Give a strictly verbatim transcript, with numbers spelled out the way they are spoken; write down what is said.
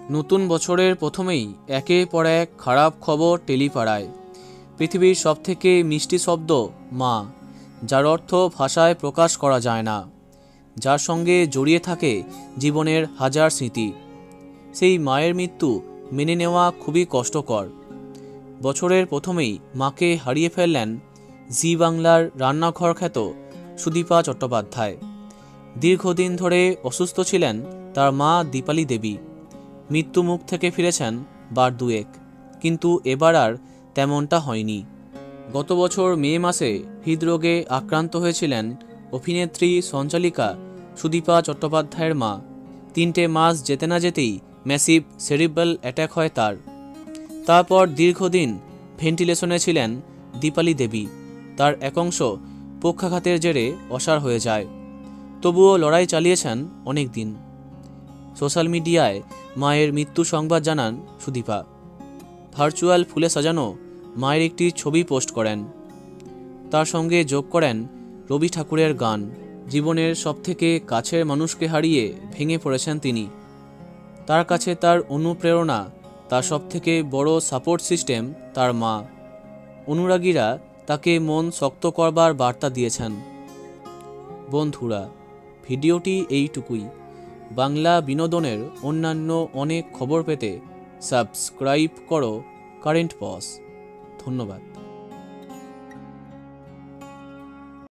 নতুন বছরের প্রথমেই একের পর এক খারাপ খবর টেলিপাড়ায়। পৃথিবীর সবথেকে মিষ্টি শব্দ মা, যার অর্থ ভাষায় প্রকাশ করা যায় না, যার সঙ্গে জড়িয়ে থাকে জীবনের হাজার স্মৃতি। সেই মায়ের মৃত্যু মেনে নেওয়া খুবই কষ্টকর। বছরের প্রথমেই মাকে হারিয়ে ফেললেন জি বাংলার রান্নাঘর খ্যাত সুদীপা চট্টোপাধ্যায়। দীর্ঘদিন ধরে অসুস্থ ছিলেন তার মা দীপালি দেবী। মৃত্যু মুখ থেকে ফিরেছেন বার দুয়েক, কিন্তু এবার আর তেমনটা হয়নি। গত বছর মে মাসে হৃদরোগে আক্রান্ত হয়েছিলেন অভিনেত্রী সঞ্চালিকা সুদীপা চট্টোপাধ্যায়ের মা। তিনটে মাস যেতে না যেতেই ম্যাসিভ সেরিব্রাল অ্যাটাক হয় তার। তারপর দীর্ঘদিন ভেন্টিলেশনে ছিলেন দীপালি দেবী। তার একাংশ পক্ষাঘাতের জেরে অসাড় হয়ে যায়, তবুও লড়াই চালিয়েছেন অনেক দিন। সোশ্যাল মিডিয়ায় মায়ের মৃত্যু সংবাদ জানান সুদীপা। ভার্চুয়াল ফুলে সাজানো মায়ের একটি ছবি পোস্ট করেন। তার সঙ্গে যোগ করেন রবি ঠাকুরের গান। জীবনের সবথেকে কাছের মানুষকে হারিয়ে ভেঙে পড়েছেন তিনি। তার কাছে তার অনুপ্রেরণা, তার সবথেকে বড় সাপোর্ট সিস্টেম তার মা। অনুরাগীরা তাকে মন শক্ত করবার বার্তা দিয়েছেন। বন্ধুরা, ভিডিওটি এইটুকুই। বাংলা বিনোদনের অন্যান্য অনেক খবর পেতে সাবস্ক্রাইব করো কারেন্ট পজ। ধন্যবাদ।